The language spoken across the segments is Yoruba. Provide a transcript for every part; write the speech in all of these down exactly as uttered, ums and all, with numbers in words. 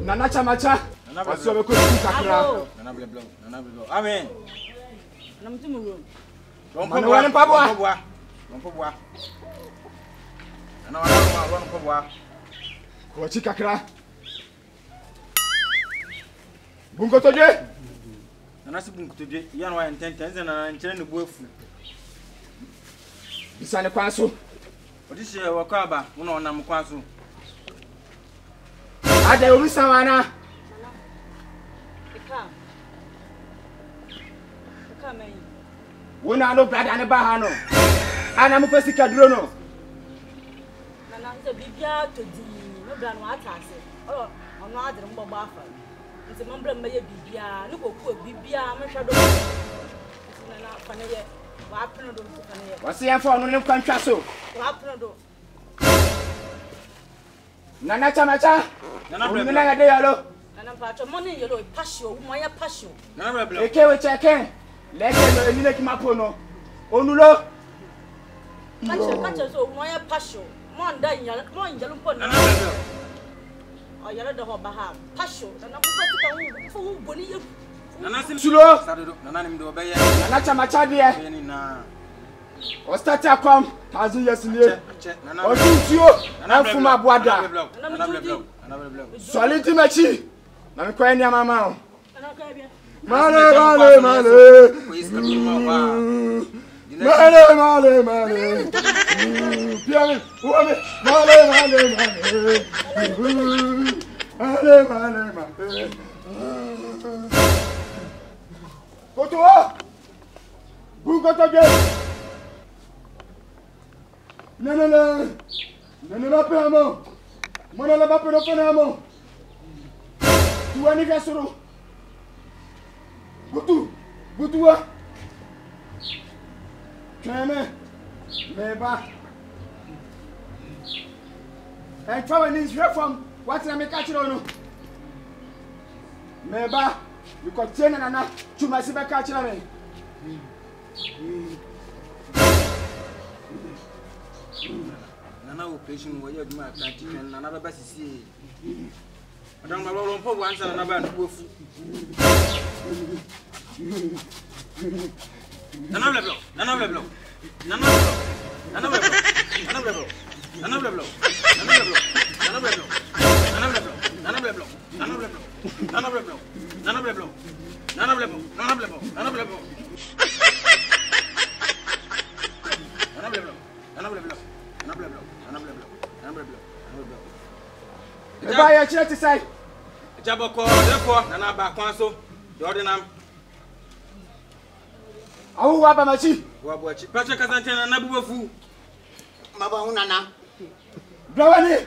Nana chamacha. What's your good kakra? Nana bleblo. Nana bleblo. Amen. Nam tu mu room. Don't put one in Pabua. Don't put one. Nana wana wana Pabua. Kochi kakra. Bunko toje. Nana si bunko toje. Yan wa intenten na nkyere ne buafu. Bisane kwanso. Odise wakaba, wona onam kwanso. Ada obi sawana. Eka. Eka mai. Wona no brada ne ba ha no. Ana mo pesika duro no. Nana nze bibia to di, no bra no atase. Oh, ono adre mbogbo afa. Nze mambra meye bibia, ne koku bibia me hwedo. Nana faneye. Wa apno do faneye. Wase yan fa no ne kwantwa so. Wa apno do. Nana chamacha. Nana bleblo. Nana de yalo. Nana pacho money yelo passion, mo ya passion. Nana bleblo. Eke we cheke. Leke no eni ne kimapo no. Onulo. Kache kache so mo ya passion. Mo nda nyal, mo nyal mpo na. Nana bleblo. O yalo de ho ba ha. Passion. Nana ko fatika wu, fo wu boni ye. Nana sim Sulo. Sadodo. Nana nim do obeye. Nana chamacha de. Ye ni na. O start akom. Thousand years ni. Nana. O tutuo. Nana fuma boada. Nana bleblo. Nana bleblo. Solid machi. Na me kwa ni mama o. Nana ka bia. Male male male. Male male male. Piano. Male male male male. Male male male. Koto. Bungo toge. Nana la. Nana la pamo. Mona la ba pero penamo. Tu ani gasoro. Butu, butua. Keme, meba. And travel is here from what I make catch on. Meba, you contain and enough to my silver catch on me. Nana operation wo ye duma atati nana baba sisi. Madam ma lo mpo wan sana na ba no bofu. Nana bleblo, nana bleblo. Nana bleblo. Nana bleblo. Nana bleblo. Nana bleblo. Nana bleblo. Nana bleblo. Nana bleblo. Nana bleblo. Nana bleblo. Nana bleblo. Nana bleblo. Nana bleblo. Nana bleblo. Nana bleblo. Nana bleblo. Nana bleblo. Nana bleblo. Nana bleblo. Nana bleblo. Eba ya chire ti sai. Jaboko defo nana ba kwanso. De ordinam. Awu wa ba machi. Wa bo achi. Pacha kazante nana bubofu. Maba hu nana. Blawani.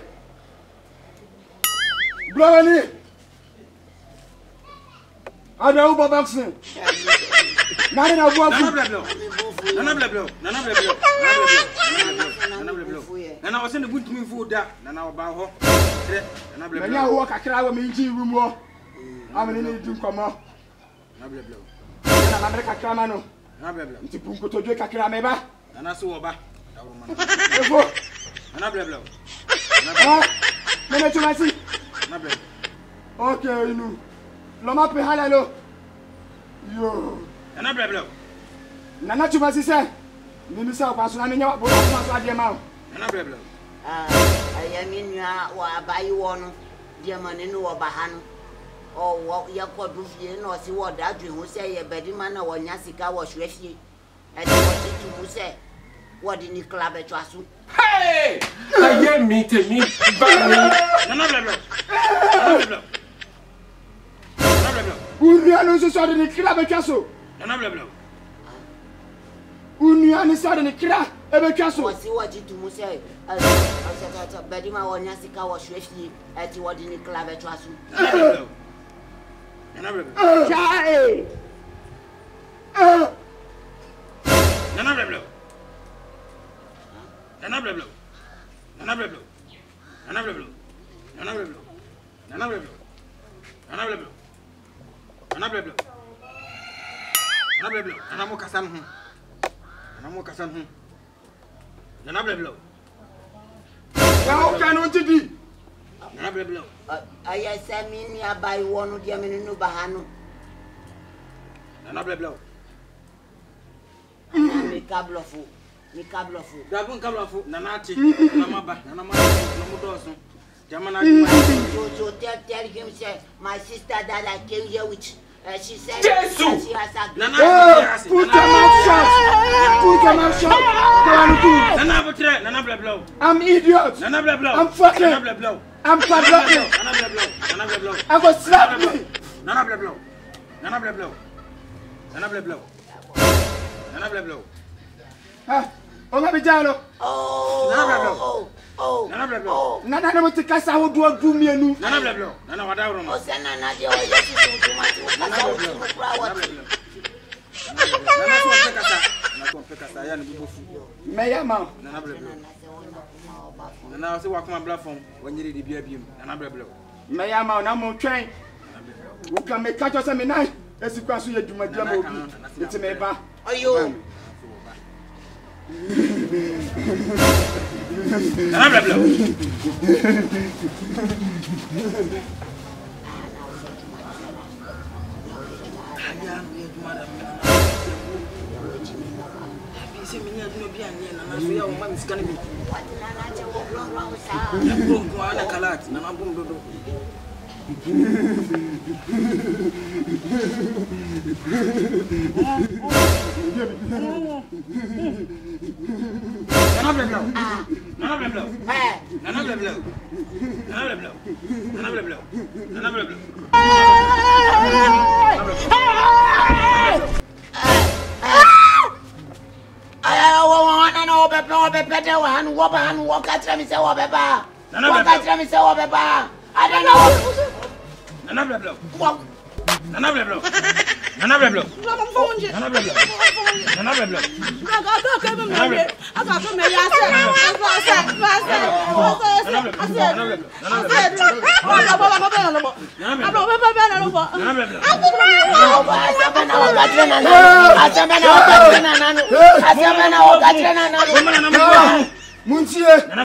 Blawani. Ada u boxing. Nana na buafu. Nana bleblo. Nana bleblo. Nana bleblo. Nana bleblo. Nana wase ne buntumi fu da. Nana oba ho. Nana bleblo. Nanya ho kakra wa minji room ho. Amene ne du komo. Nana bleblo. Nana na kakra ma no. Nana bleblo. Nti bunko toje kakra meba. Nana so oba. Dawro man. Efo. Nana bleblo. Ah. Nana chumasi. Nana bleblo. Okay, inu. Lo ma pe halalo. Yo. Nana bleblo. Nana chumasi se. Nini se opaso na nya bo opaso ade ma. Nana bleblo. Ah, ayami nua wa abayi wo no. Die mane no wo ba ha no. O wo yakodu fie no si wo dadwe ho se ye bedi ma na wo nya sika wo hwe fie. E de wo titu mu se wo di ni club e twaso. Hey! Aye mi te mi ba mi. Nana bleblo. Nana bleblo. Nana bleblo. Unu anu so so de ni kra be twaso. Nana bleblo. Unu anu so de ni kra e be twaso. Wo si wo titu mu se asa bedi ma wo nya sika wo hwe fie e ti wo di ni club e twaso. Nana bleblo. Nana bleblo. Chai. Ah. Nana bleblo. Nana bleblo. Nana bleblo. Nana bleblo. Nana bleblo. Nana bleblo. Nana bleblo. Nana bleblo. Nana bleblo. Nana mo kasam hu. Nana mo kasam hu. Nana bleblo. Ya o kanu ntidi. Nana blah blah. Aya sami ni abai wonu dia menenu bahanu. Nana blah blah. Mi kablo fu. Mi kablo fu. Dabun kablo fu. Nana ati. Nana maba. Nana maba. Nana mudoso. Jamana di. Jojo tell tell him say my sister that I came here with. Uh, she said Jesus. she has a Nana. Put your mouth shut. Put your mouth shut. Go on, do. Nana betre. Nana blah blah. I'm idiot. Nana blah blah. I'm fucking. Nana blah blah. I'm padlocking. Nana blah blah. Nana blah blah. I'm gonna slap me. Nana blah blah. Nana blah blah. Nana blah blah. Nana blah blah. Ah, on va bien là. Oh. Nana blah blah. Oh. Oh. Nana blah blah. Nana na mutu kasa wo do do mi enu. Nana blah blah. Nana wada woro no. O se nana dia o yesi tuntuma ti o kasa o ti mo pra wa ti. Nana so pe kasa. Nana so pe kasa ya no bibo fu. Me ya ma. Nana blah blah. Nana se wa kuma platform wanyere de bia biem. Nana blah blah. Me ya ma na mo twen. Wo ka me ka cho se me nai. Esi kwa so ye dwuma dia ma obi. Eti me ba. Oyo. Nana blah blah. Aya me dwuma da me. Abi se me nya dwuma bia ne nana so ya wo ma misika ne bi. Nana je wo blon blon sa. Ya bom ko ana kalat nana bom dodo. Nana blah blah. Nana blah blah. Eh. Nana blah blah. Nana blah blah. Nana blah blah. Nana blah blah. Aya wo wo nana o be pe o be pe de wa hanu wo ba hanu wo ka tra mi se wo be ba. Wo ka tra mi se wo be ba. Ada na wo. Nana blah blah. Wo. Nana blah blah. Nana blah blah. Mama fonje. Nana blah blah. Nana blah blah. Aga do ke me me. Aga do me ya se. Aga se. Aga se. Nana blah blah. Nana blah blah. Nana blah blah. Aga bo ba ba na lo bo. Aga bo ba ba na lo bo. Nana blah blah. Wo ba sa na wo ka tra na na. Asa na wo ka tra na na. Asa na wo ka tra na na. Nana blah blah. Muntie.